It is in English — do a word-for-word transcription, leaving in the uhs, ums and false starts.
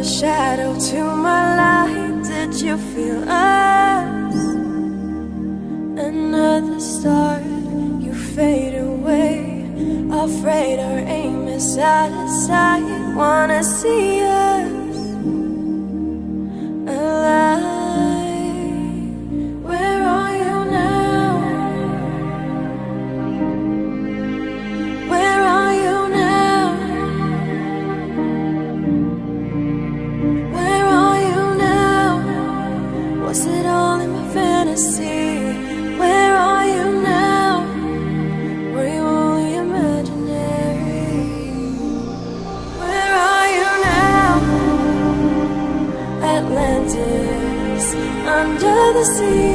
shadow to my light. Did you feel us? Another star, you fade away. Afraid our aim is out of sight. Wanna see us alive. Where are you now? Where are you now? Where are you now? Was it all in my fantasy? Where are you now? Were you only imaginary? Where are you now? Atlantis, under the sea.